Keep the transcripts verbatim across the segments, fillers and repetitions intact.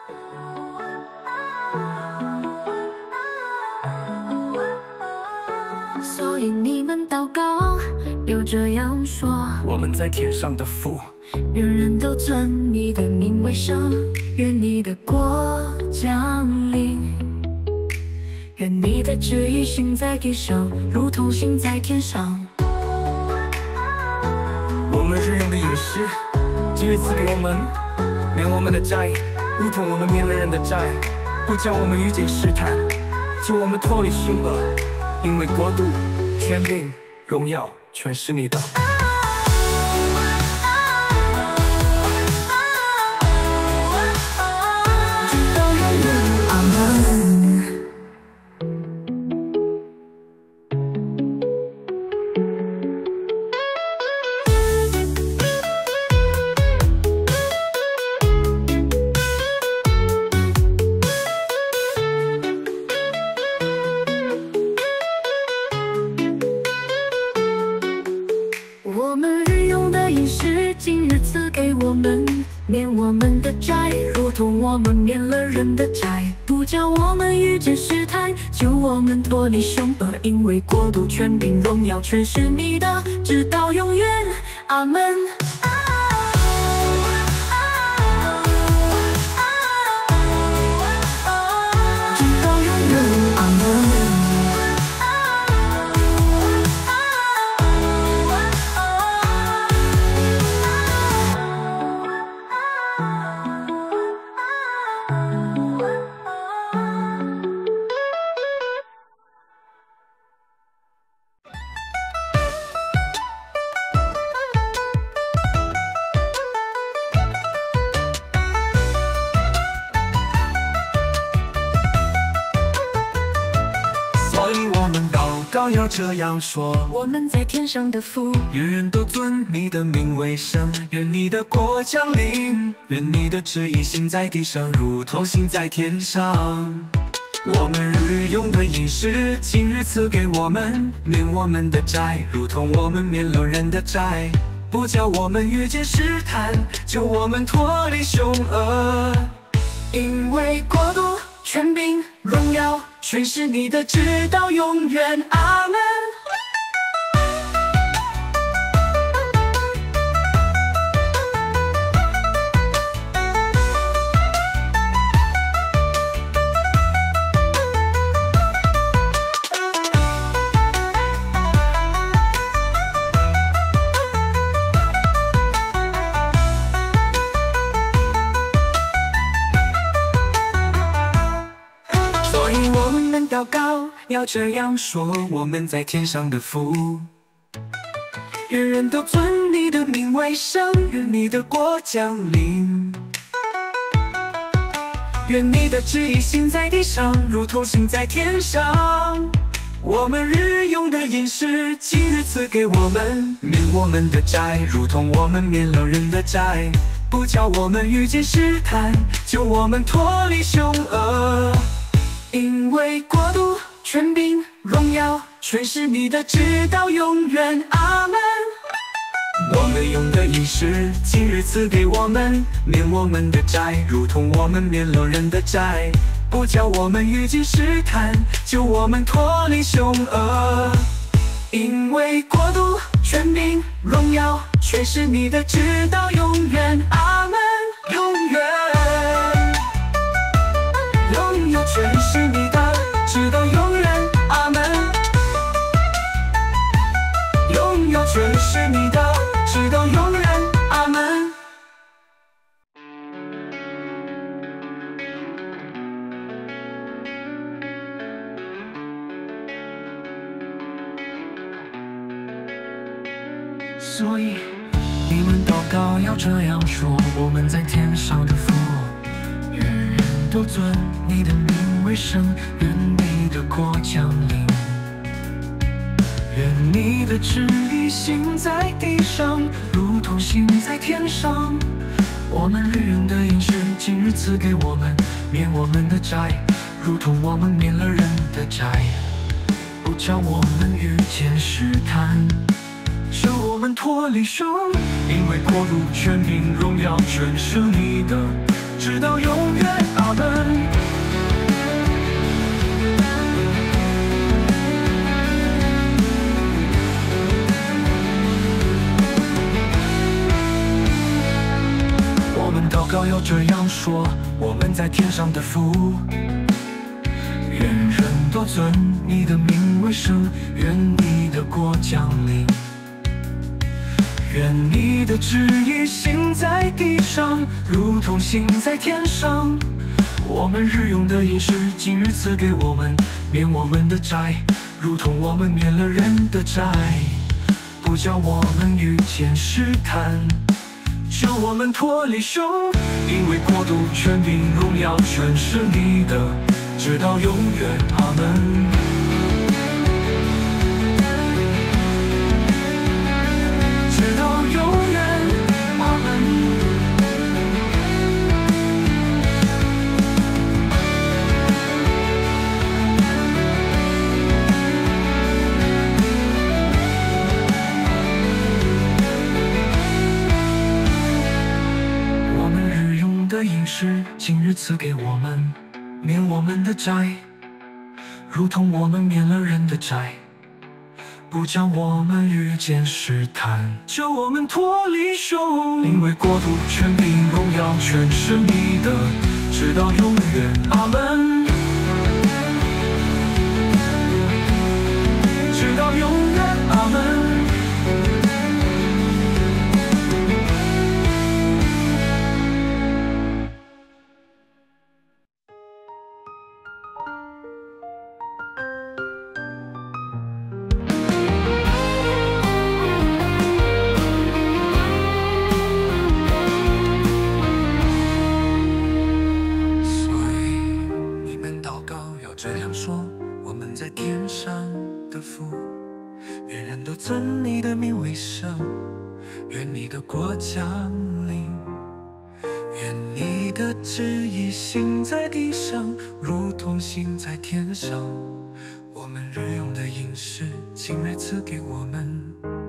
所以你们祷告，要这样说： 我们在天上的父， 愿人都尊你的名为圣，愿你的国降临，愿你的旨意行在地上，如同行在天上。 我们日用的饮食，今日赐给我们，免我们的债，如同我们免了人的债，不叫我们遇见试探，救我们脱离凶恶。因为国度、权柄、荣耀，全是你的。 直到永远，阿门。我们日用的饮食，今日赐给我们，免我们的债，如同我们免了人的债，不叫我们遇见试探，救我们脱离凶恶。因为国度、权柄、荣耀，全是你的，直到永远，阿门。直到永远，阿门。 所以我们祷告要这样说： 我们在天上的父， 愿人都尊你的名为圣，愿你的国降临，愿你的旨意行在地上，如同行在天上。我们日用的饮食，今日赐给我们，免我们的债，如同我们免了人的债，不叫我们遇见试探，救我们脱离凶恶。因为国度、权柄、荣耀，全是你的，直到永远，阿门。所以我们能祷告，要这样说：我们在天上的父，愿人都尊你的名为圣，愿你的国降临，愿你的旨意行在地上，如同行在天上。我们日用的饮食，今日赐给我们，免我们的债，如同我们免了人的债，不叫我们遇见试探，救我们脱离凶恶。因为国度、权柄、荣耀，全是你的，直到永远，阿门。我们用的饮食，今日赐给我们，免我们的债，如同我们免了人的债，不叫我们遇见试探，救我们脱离凶恶。因为国度、权柄、荣耀，全是你的，直到永远，阿门。永远，拥有全是你的，直到永远，阿门。拥有全是你的，直到永远，阿门。所以你们祷告要这样说：我们在天上的父，愿人都尊你的名为圣，愿你的国降临，愿你的旨意行在地上，如同行在天上。我们日用的饮食，今日赐给我们，免我们的债，如同我们免了人的债，不叫我们遇见试探，救我们脱离凶，因为国度、权柄、荣耀，全是你的， 直到永远。阿门。我们祷告要这样说：我们在天上的父，愿人都尊你的名为圣，愿你的国降临，愿你的旨意行在地上，如同行在天上。我们日用的饮食，今日赐给我们，免我们的债，如同我们免了人的债，不叫我们遇见试探，救我们脱离凶恶，因为国度、权柄、荣耀全是你的，直到永远。阿门。直到永远。阿门。我们日用的饮食，今日赐给我们，免我们的债，如同我们免了人的债，不叫我们遇见试探，救我们脱离凶恶，因为国度、权柄、荣耀全是你的，直到永远。阿门。直到永远。阿门。这样说，我们在天上的父，愿人都尊你的名为圣，愿你的国降临，愿你的旨意行在地上，如同行在天上。我们日用的饮食，今日赐给我们，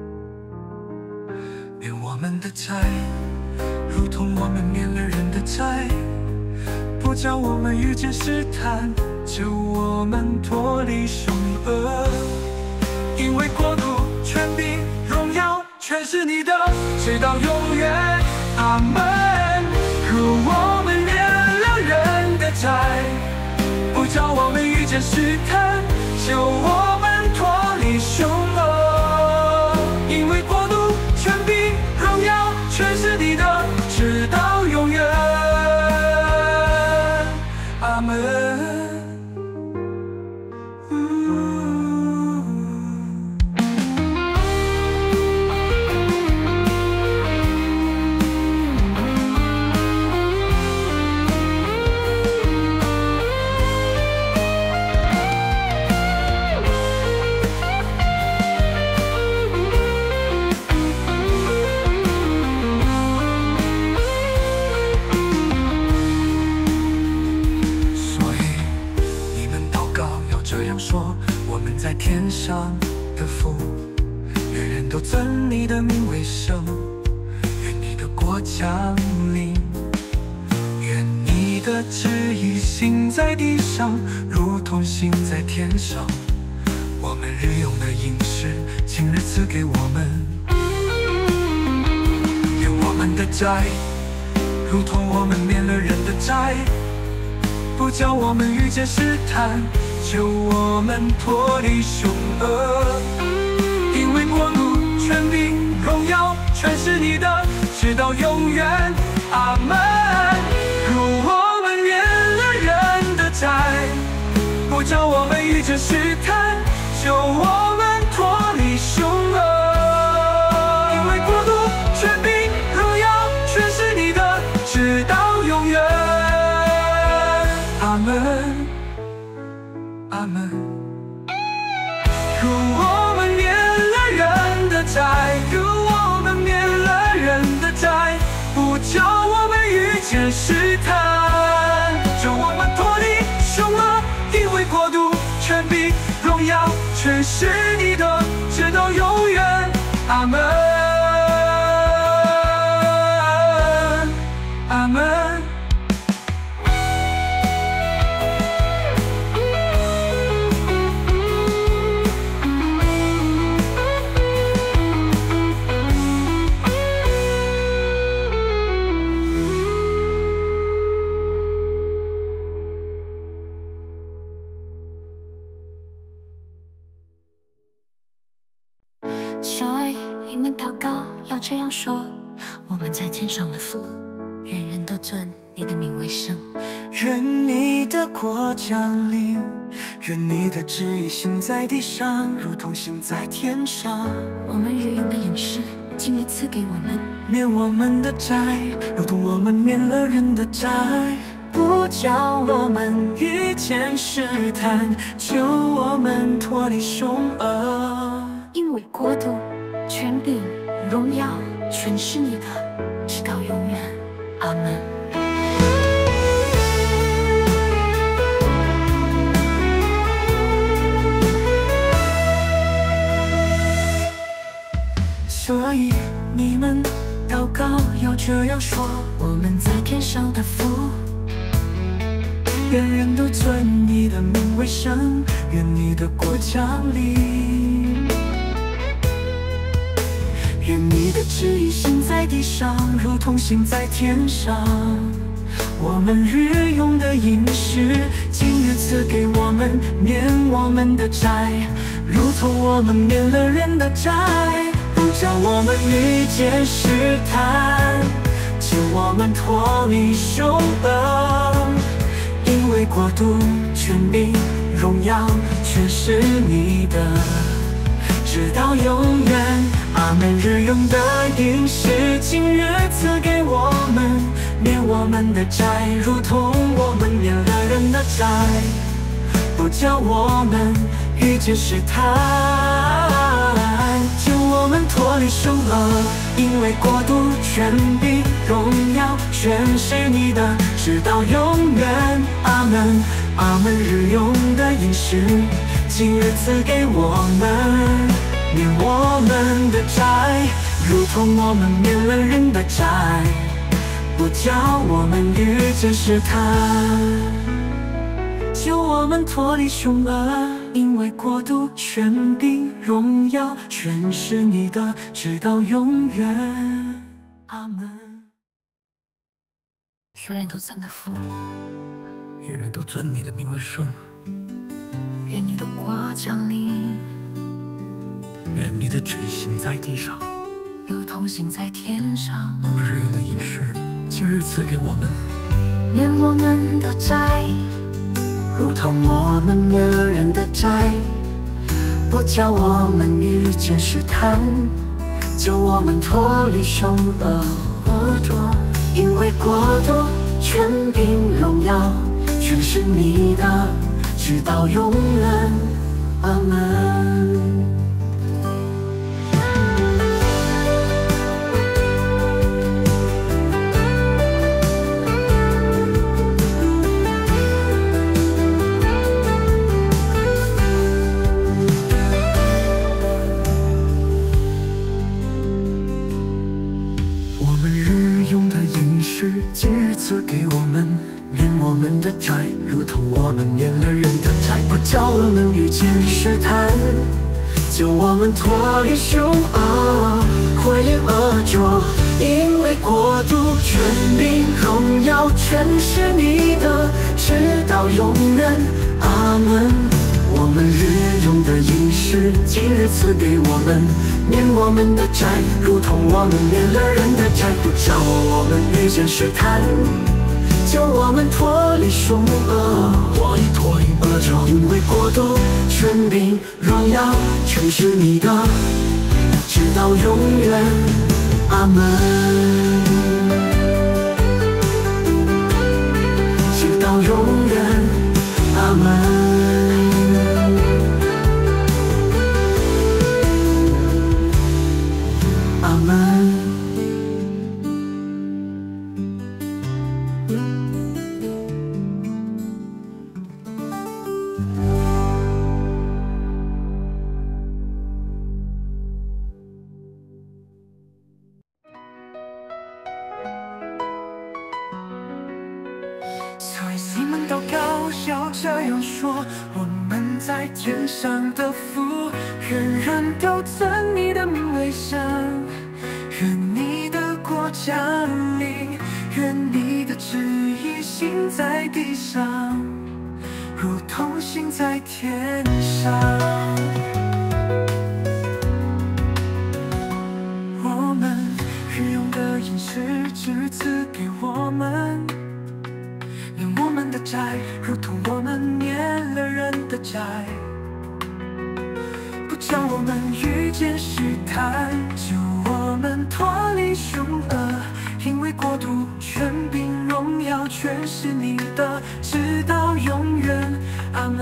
免我们的债，如同我们免了人的债，不叫我们遇见试探，救我们脱离凶恶，因为国度、权柄、荣耀全是你的，直到永远。阿门。如我们免了人的债，不叫我们遇见试探，救我们脱离凶恶，因为国度、权柄、荣耀全是你的，直到永远。阿门。说我们在天上的父，愿人都尊你的名为圣，愿你的国降临，愿你的旨意行在地上，如同行在天上。我们日用的饮食，今日赐给我们，免我们的债，如同我们免了人的债，不叫我们遇见试探，救我们脱离凶恶，因为国度、权柄、荣耀全是你的，直到永远。阿门。如我们免了人的债，不叫我们遇见试探，救我们脱离凶恶，因为国度、权柄、荣耀全是你的，直到永远。阿门。阿门。如我们免了人的债，如我们免了人的债，不叫我们遇见试探，救我们脱离凶恶，因为国度、权柄、荣耀全是你的，直到永远。阿门。阿门。 样说：我们在天上的父，人人都尊你的名为圣。 愿你的国降临，愿你的旨意行在地上，如同行在天上。 我们日用的饮食，今日赐给我们， 免我们的债，如同我们免了人的债。不叫我们遇见试探，救我们脱离凶恶。 因为国度、权柄、荣耀，全是你的，直到永远。阿门。 所以你们祷告要这样说： 我们在天上的父， 愿人都尊你的名为圣，愿你的国降临，愿你的旨意行在地上，如同行在天上。我们日用的饮食，今日赐给我们，免我们的债，如同我们免了人的债。不叫我们遇见试探，救我们脱离凶恶。因为国度、权柄、荣耀，全是你的，直到永远。阿们。日用的饮食，今日赐给我们，免我们的债，如同我们免了人的债。不叫我们遇见试探，救我们脱离凶恶。因为国度、权柄、荣耀，全是你的，直到永远。阿们。阿们。日用的饮食，今日赐给我们，免我们的债，如同我们免了人的债。不叫我们遇见试探，救我们脱离凶恶。因为国度、权柄、荣耀，全是你的，直到永远。阿门。 愿人都尊的父， 愿人都尊你的名为圣， 愿你的国降临， 愿你的旨意行在地上， 如同行在天上。 我们日用的饮食，今日赐给我们， 免我们的债， 如同我们免了人的债。不叫我们遇见试探，救我们脱离凶恶。因为国度、权柄、荣耀，全是你的，直到永远。阿门。今日赐给我们，免我们的债，如同我们免了人的债。不叫我们遇见试探，救我们脱离凶恶，毁灭恶浊。因为国度、权柄、荣耀，全是你的，直到永远。阿门。我们日用的饮食，今日赐给我们，免我们的债，如同我们免了人的债。不叫我们遇见试探，救我们脱离凶恶，脱离脱离恶者。因为国度、权柄、荣耀，全是你的，直到永远。阿门。直到永远。阿门。阿门。所以你们祷告要这样说：我们在天上的父，愿人都尊你的名为圣。愿你的国降临，愿你的旨意行在地上，如同行在天上。我们日赐给我们，免我们的债，如同我们免了人的债。不叫我们遇见试探，救我们脱离凶恶。因为国度、权柄、荣耀，全是你的，直到永远。阿门。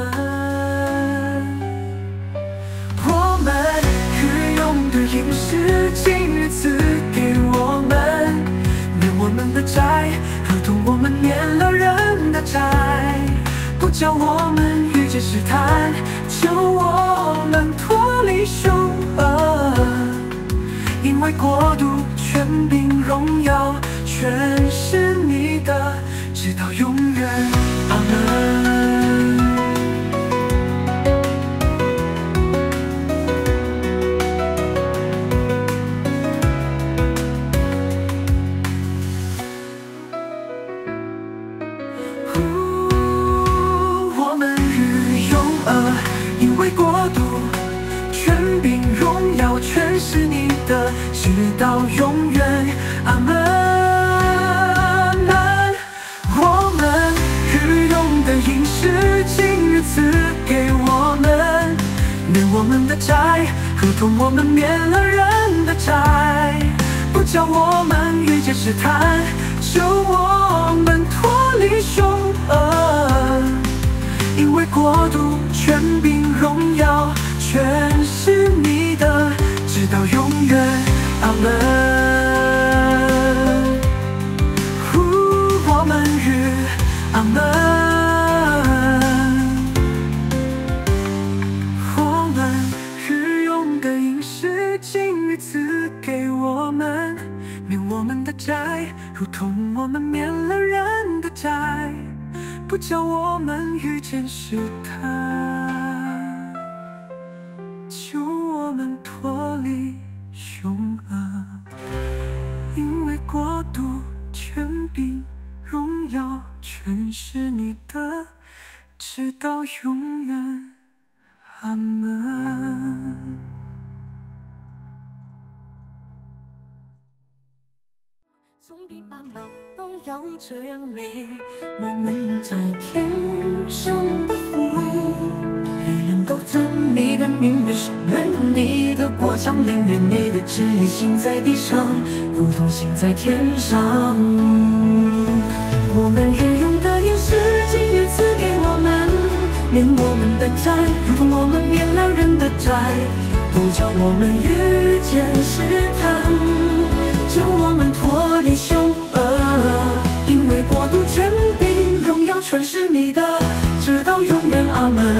我们日用的饮食，今日赐给我们，免我们的债，如同我们免了人的债。不叫我们遇见试探，救我们脱离凶恶。因为国度、权柄、荣耀，全是你的，直到永远。阿门。我们日用恶，因为国度、权柄、荣耀，全是你的，直到永远。阿门。我们日用的饮食，今日赐给我们，免我们的债，如同我们免了人的债。不叫我们遇见试探，救我们脱离凶恶。因为国度、权柄、荣耀，全是你的，直到永远。阿门。我们日，阿门。我们日用的饮食，今日赐给我们，免我们的债，如同我们免了人的债。不叫我们遇见试探，救我们脱离凶恶。因为国度、权柄、荣耀，全是你的，直到永远。阿门。总比爸爸都要这样美。我们在天上的父，人人都尊你的名为圣，愿你的国降临，愿你的旨意行在地上，如同行在天上。我们日用的饮食，今日赐给我们，免我们的债，如同我们免了人的债。不叫我们遇见试探，救我们脱离凶恶。因为国度、权柄、荣耀，全是你的，直到永远。阿门。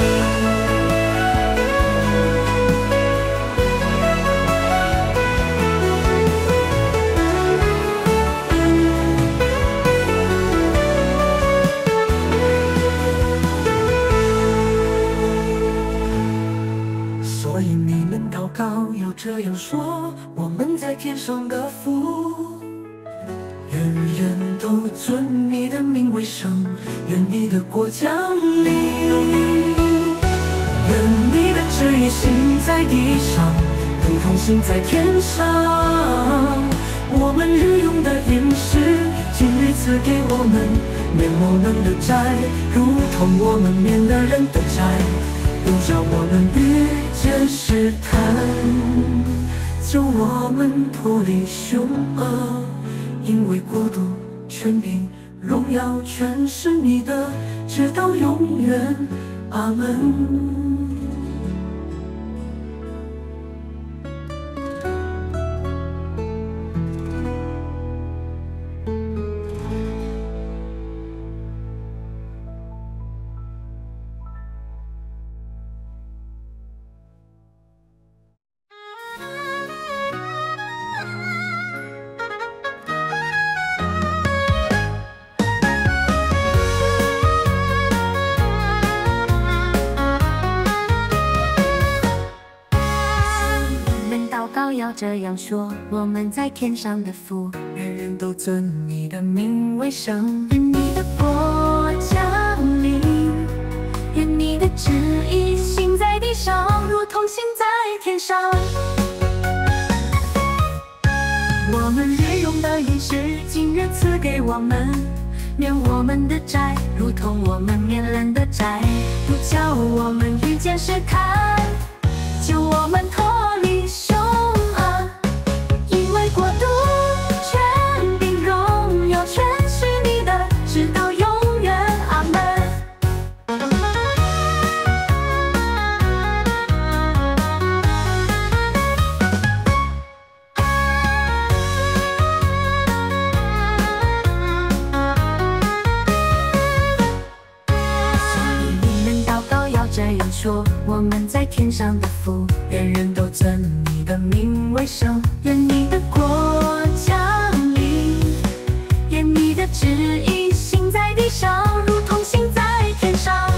所以你们祷告要这样说：我们在天上的父，人人都尊你的名为圣，愿你的国降临，愿你的旨意行在地上，如同行在天上。我们日用的饮食，今日赐给我们，免我们的债，如同我们免了人的债。不叫我们遇见试探，救我们脱离凶恶。因为国度、权柄、荣耀，全是你的，直到永远。阿门。 要这样说：我们在天上的父， 人人都尊你的名为圣， 愿你的国降临，愿你的旨意行在地上，如同行在天上。 我们日用的饮食，今日赐给我们，免我们的债，如同我们免人的债，不叫我们遇见试探，救我们脱离凶恶。因为国度、权柄、荣耀，全是你的，直到永远。阿们。这样说，我们在天上的父，人人都尊你的名为圣，愿你的国降临，愿你的旨意行在地上，如同行在天上。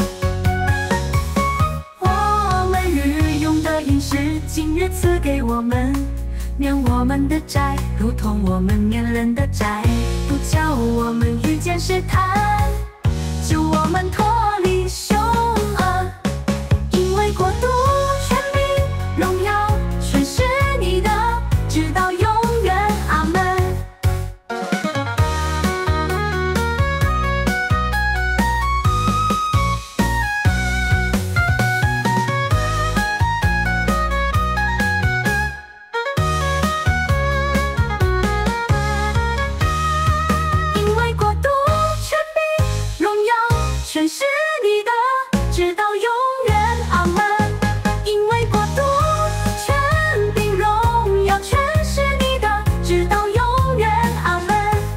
我们日用的饮食，今日赐给我们，免我们的债，如同我们免人的债，不叫我们遇见试探，救我们脱离凶恶。因为国度、权柄、荣耀，全是你的，直到永远。阿们。因为国度、权柄、荣耀，全是你的，直到永远。阿们。因为国度、权柄、荣耀，全是你的，直到永远。阿们。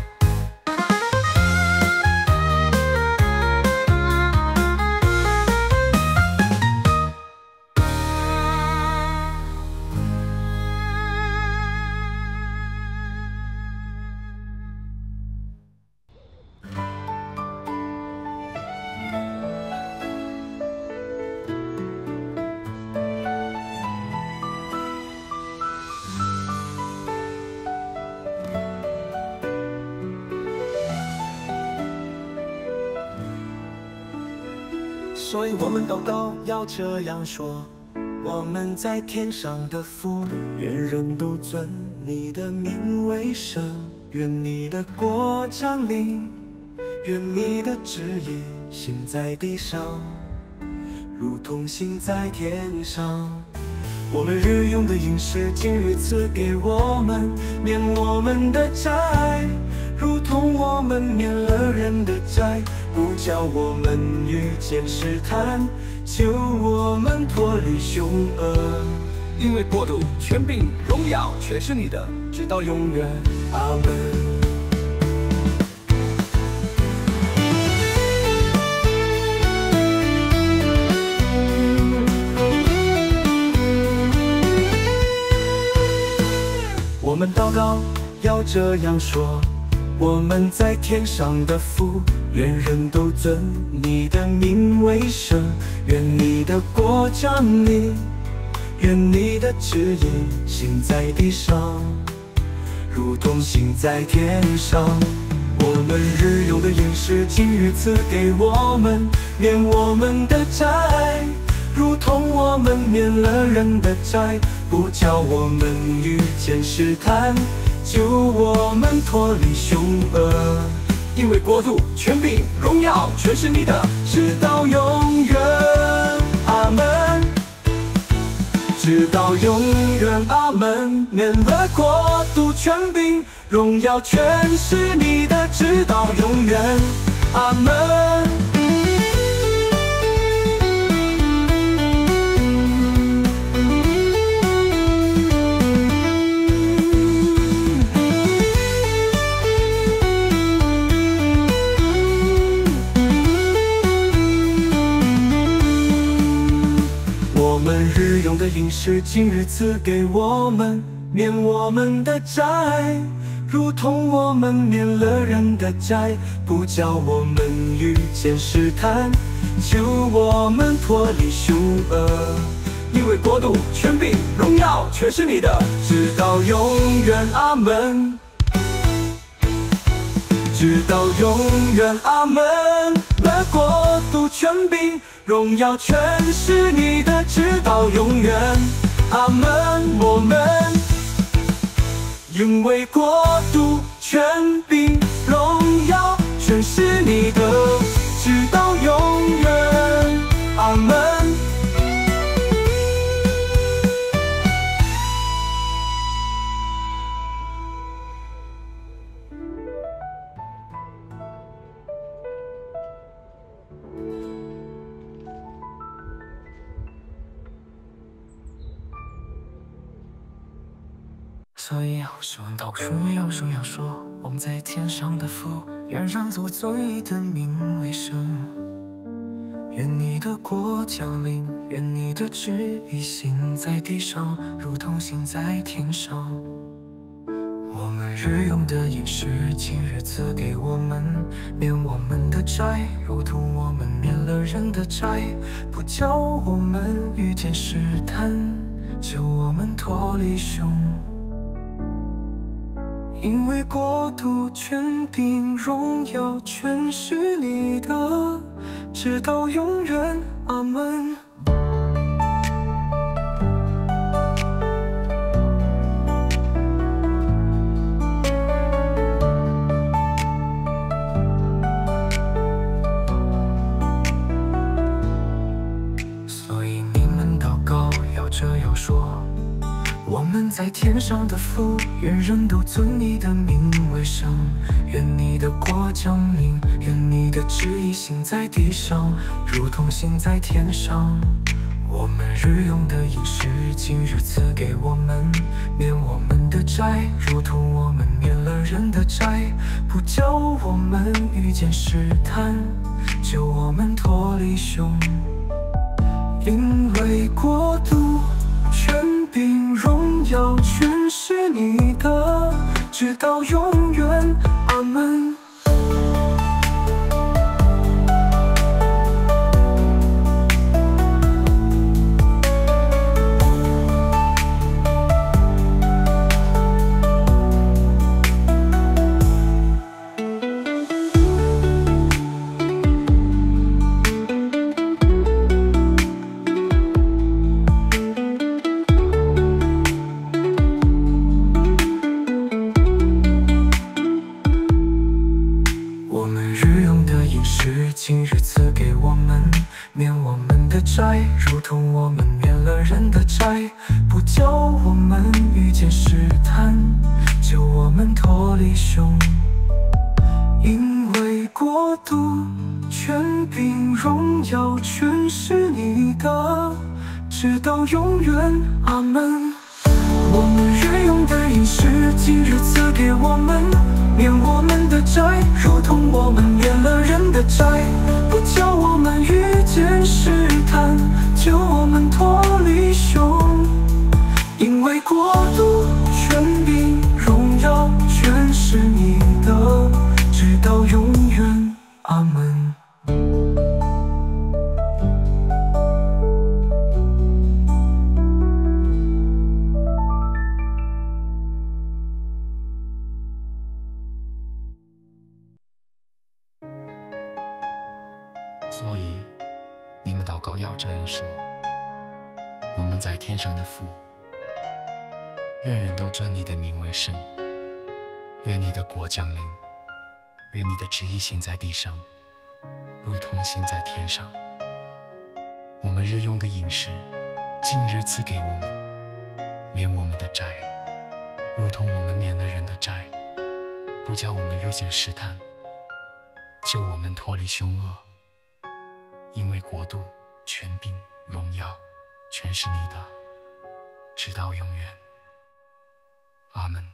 所以我们祷告要这样说：我们在天上的父，愿人都尊你的名为圣，愿你的国降临，愿你的旨意行在地上，如同行在天上。我们日用的饮食，今日赐给我们，免我们的债，如同我们免了人的债，不叫我们遇见试探，救我们脱离凶恶。因为国度、权柄、荣耀，全是你的，直到永远。阿们。我们祷告要这样说：我们在天上的父，愿人都尊你的名为圣，愿你的国降临，愿你的旨意行在地上，如同行在天上。我们日用的饮食，今日赐给我们，免我们的债，如同我们免了人的债，不叫我们遇见试探，救我们脱离凶恶。因为国度、权柄、荣耀，全是你的，直到永远。阿们。直到永远。阿们。免了国度、权柄、荣耀，全是你的，直到永远。阿们。我们日用的饮食，今日赐给我们，免我们的债，如同我们免了人的债，不叫我们遇见试探，救我们脱离凶恶。因为国度、权柄、荣耀，全是你的，直到永远。阿们。直到永远。阿们。了国度、权柄、荣耀，全是你的，直到永远。阿们。我们因为国度、权柄、荣耀，全是你的，直到永远。阿门。 所以要说到处要说要说，我们在天上的父，愿让我尊你的名为圣。愿你的国降临，愿你的旨意行在地上，如同行在天上。我们日用的饮食，今日赐给我们，免我们的债，如同我们免了人的债，不叫我们遇见试探，救我们脱离凶。因为国度、权柄、荣耀，全是你的，直到永远。阿门。所以你们祷告要这样说：我们在天上的父，愿人都尊你的名为圣。愿你的国降临，愿你的旨意行在地上，如同行在天上。我们日用的饮食，今日赐给我们，免我们的债，如同我们免了人的债，不叫我们遇见试探，救我们脱离凶。因为国度、权柄、荣耀，全是你的，直到永远。阿门。今日赐给我们，免我们的债，如同我们免了人的债，不叫我们遇见试探，救我们脱离凶。因为国度、权柄、荣耀，全是你的，直到永远。阿门。我们日用的饮食，今日赐给我们，免我们的债，如同我们免了人的债，不叫我们遇见试探，救我们脱离凶。因为国度、权柄、荣耀，全是你的，直到永远。阿门。所以，你们祷告要这样说：我们在天上的父，愿人都尊你的名为圣。愿你的国降临，愿你的旨意行在地上，如同行在天上。我们日用的饮食，今日赐给我们，免我们的债，如同我们免了人的债，不叫我们遇见试探，救我们脱离凶恶。因为国度、权柄、荣耀，全是你的，直到永远。阿门。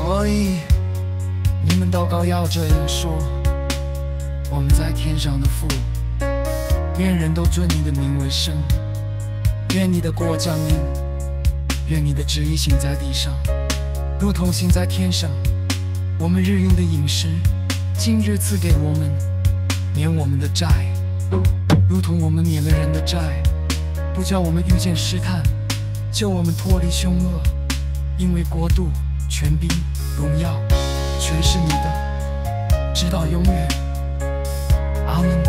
所以你们祷告要这样说：我们在天上的父，愿人都尊你的名为圣，愿你的国降临，愿你的旨意行在地上，如同行在天上。我们日用的饮食，今日赐给我们，免我们的债，如同我们免了人的债，不叫我们遇见试探，救我们脱离凶恶。因为国度、权柄、荣耀，全是你的，直到永远。阿门。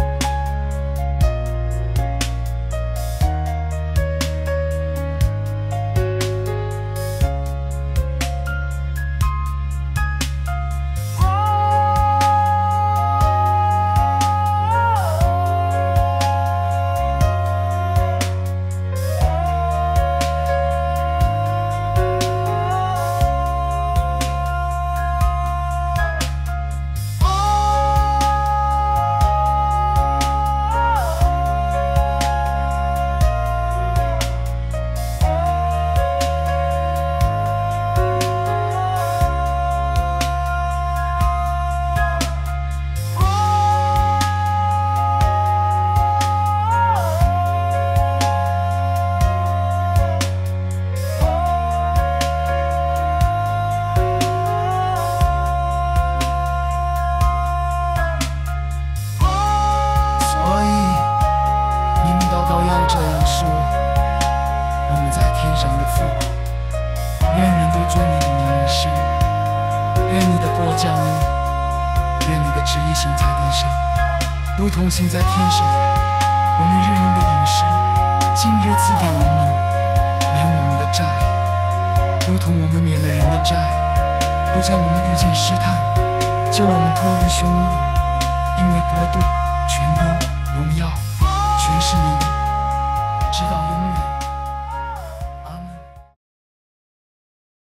愿人都尊你的名为圣，愿你的国降临，愿你的旨意行在地上，如同行在天上。我们日用的饮食，今日赐给我们，免我们的债，如同我们免了人的债，不叫我们遇见试探，救我们脱离凶恶。因为国度、权柄、荣耀，全是你的，直到永远。